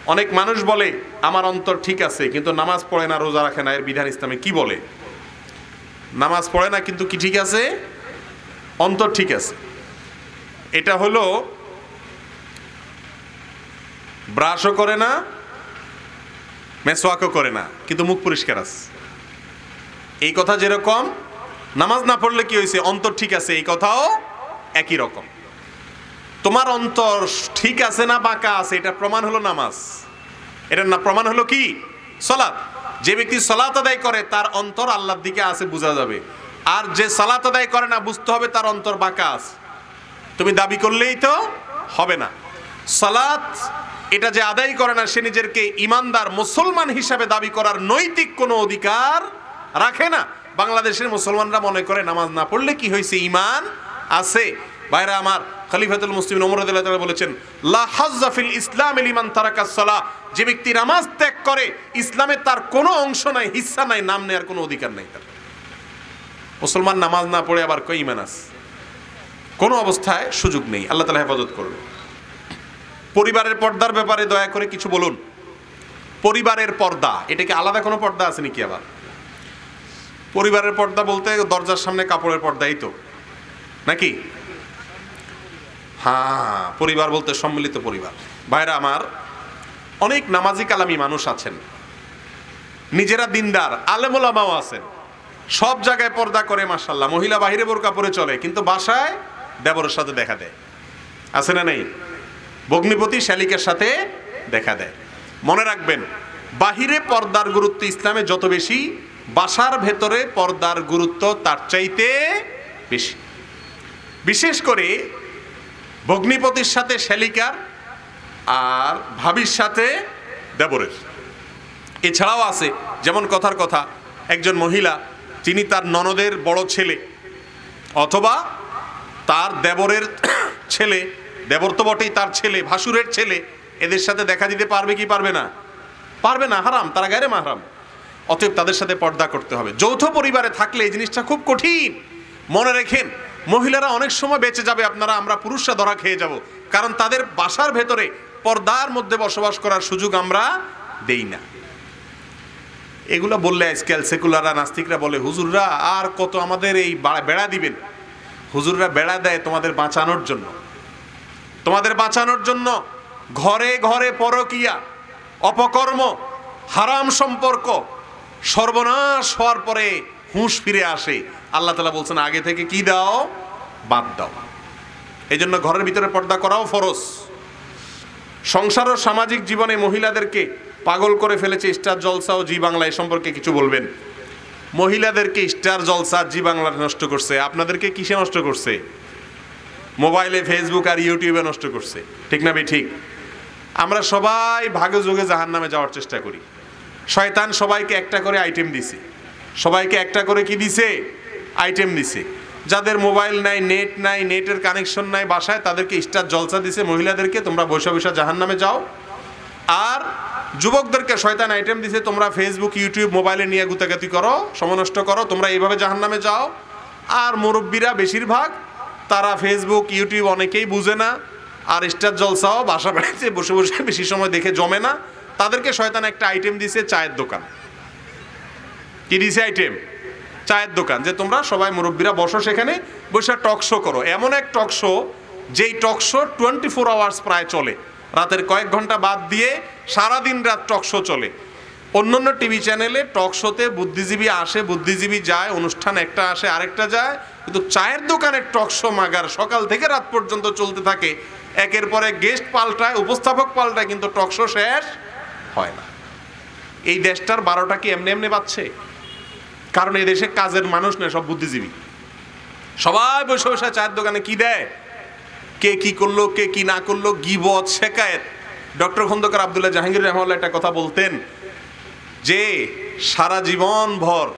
অনেক মানুষ বলে আমার অন্তর ঠিক আছে কিন্তু নামাজ পড়ে না, রোজা রাখে না, এর বিধান ইসলামে কি বলে? নামাজ পড়ে না কিন্তু কি ঠিক আছে? অন্তর ঠিক আছে। এটা হলো ব্রাশও করে না, মেসওয়াকও করে না, কিন্তু মুখ পরিষ্কার আছে। এই কথা যেরকম নামাজ না পড়লে কি হয়েছে, অন্তর ঠিক আছে, এই কথাও একই রকম। তোমার অন্তর ঠিক আছে না বাঁকা আছে, এটা প্রমাণ হলো নামাজ। এটার না প্রমাণ হলো কি? সালাত। যে ব্যক্তি সালাত আদায় করে তার অন্তর আল্লাহর দিকে আছে, বোঝা যাবে। আর যে সালাত আদায় করে না, বুঝতে হবে তার অন্তর বাঁকা আছে। তুমি দাবি করলেই তো হবে না। সালাত এটা যে আদায় করে না, সে নিজেকে ইমানদার মুসলমান হিসাবে দাবি করার নৈতিক কোনো অধিকার রাখে না। বাংলাদেশের মুসলমানরা মনে করে নামাজ না পড়লে কি হয়েছে, ইমান আছে। ভাইরা আমার, খলিফাতুল মুসলিমিন ওমর রাদিয়াল্লাহু তাআলা বলেছেন, লা হাজ্জা ফিল ইসলাম লিমান তারাকাস সালাহ। যে ব্যক্তি নামাজ ত্যাগ করে, ইসলামে তার কোনো অংশ নাই, হিস্সা নাই, নাম নেওয়ার কোনো অধিকার নাই তার। মুসলমান নামাজ না পড়ে আবার কই ইমান আছে? কোনো অবস্থায় সুযোগ নেই। আল্লাহ তাআলা হেফাজত করবে। পরিবারের পর্দার ব্যাপারে দয়া করে কিছু বলুন। পরিবারের পর্দা, এটা কি আলাদা কোনো পর্দা আছে নাকি? আবার পরিবারের পর্দা বলতে দরজার সামনে কাপড়ের পর্দাই তো নাকি? হ্যাঁ, পরিবার বলতে সম্মিলিত পরিবার। ভাইরা আমার, অনেক নামাজি কালামি মানুষ আছেন, নিজেরা দিনদার, আলেম ওলামাও আছেন, সব জায়গায় পর্দা করে মাশাআল্লাহ, মহিলা বাহিরে বোরকা পরে চলে, কিন্তু বাসায় দেবরের সাথে দেখা দেয়। আছে না নেই? ভগ্নিপতি শালিকের সাথে দেখা দেয়। মনে রাখবেন, বাহিরে পর্দার গুরুত্ব ইসলামে যত বেশি, বাসার ভেতরে পর্দার গুরুত্ব তার চাইতে বেশি। বিশেষ করে ভগ্নিপতির সাথে শালিকার, আর ভাবির সাথে দেবরের। এছাড়াও আছে, যেমন কথার কথা, একজন মহিলা তিনি তার ননদের বড় ছেলে অথবা তার দেবরের ছেলে, দেবর তো বটেই, তার ছেলে, ভাসুরের ছেলে, এদের সাথে দেখা দিতে পারবে কি পারবে না? পারবে না, হারাম, তারা গায়রে মাহরাম। অতএব তাদের সাথে পর্দা করতে হবে। যৌথ পরিবারে থাকলে এই জিনিসটা খুব কঠিন। মনে রেখেন, মহিলারা অনেক সময় বেঁচে যাবে, আমরা পুরুষরা ধরা খেয়ে যাব, কারণ তাদের বাসার ভেতরে পর্দার মধ্যে বসবাস করার সুযোগ আমরা দেই না। এগুলো বললে আজকাল সেকুলাররা, নাস্তিকরা বলে, হুজুররা আর কত আমাদের এই বেড়া দিবেন। হুজুররা বেড়া দেয় তোমাদের বাঁচানোর জন্য, তোমাদের বাঁচানোর জন্য। ঘরে ঘরে পরকিয়া, অপকর্ম, হারাম সম্পর্ক, সর্বনাশ হওয়ার পরে হুঁশ ফিরে আসে। আল্লাহ তাআলা বলছেন, আগে থেকে কি দাও? বাদ দাও। এই জন্য ঘরের ভিতরে পর্দা করাও ফরজ। সংসার ও সামাজিক জীবনে মহিলাদেরকে পাগল করে ফেলেছে স্টার জলসা ও জি বাংলা। এ সম্পর্কে কিছু বলবেন? মহিলাদেরকে স্টার জলসা, জি বাংলা নষ্ট করছে। আপনাদেরকে কিসে নষ্ট করছে? মোবাইলে, ফেসবুক আর ইউটিউবে নষ্ট করছে। ঠিক না বে ঠিক? আমরা সবাই ভাগে যোগে জাহান্নামে যাওয়ার চেষ্টা করি। শয়তান সবাইকে একটা করে আইটেম দিছে, সবাইকে একটা করে কি দিছে? আইটেম দিছে। যাদের মোবাইল নাই, নেট নাই, নেটের কানেকশন নাই বাসায়, তাদেরকে স্টার জলসা দিছে, মহিলাদেরকে তোমরা বসে বসে জাহান্নামে যাও। আর যুবকদেরকে শয়তান আইটেম দিছে, তোমরা ফেসবুক, ইউটিউব, মোবাইলে নিয়ে গুতাগাতি করো, সময় নষ্ট করো, তোমরা এইভাবে জাহান্নামে যাও। আর মুরব্বীরা বেশিরভাগ, তারা ফেসবুক, ইউটিউব অনেকেই বুঝে না, আর স্টার জলসাও বাসা বেড়াইছে বসে বসে বেশি সময় দেখে জমে না। তাদেরকে শয়তান একটা আইটেম দিছে, চায়ের দোকান। কি দিছে আইটেম? চায়ের দোকান। যে তোমরা সবাই মুরব্বীরা বসো, সেখানে বসে টক শো করো। এমন এক টক শো, যেই টক শো 24 আওয়ার্স প্রায় চলে, রাতের কয়েক ঘন্টা বাদ দিয়ে সারাদিন রাত টক শো চলে। অন্যান্য টিভি চ্যানেলে টক শোতে বুদ্ধিজীবী আসে, বুদ্ধিজীবী যায়, অনুষ্ঠান একটা আসে আরেকটা যায়, কিন্তু চায়ের দোকানের টক শো মাগার সকাল থেকে রাত পর্যন্ত চলতে থাকে। একের পরে গেস্ট পাল্টায়, উপস্থাপক পাল্টায়, কিন্তু টক শো শেষ হয় না। এই দেশটার 12টা কি এমনি এমনি বাজছে? কারণ এই দেশে কাজের মানুষ নেই, সব বুদ্ধিজীবী। সবাই বসে বসে চায়ের দোকানে কি দেয়, কে কি করলো, কে কি না করলো, গীবত, শেকায়েত। ডক্টর খন্দকার আব্দুল্লাহ জাহাঙ্গীর রহমাতুল্লাহ একটা কথা বলতেন, যে সারা জীবন ভর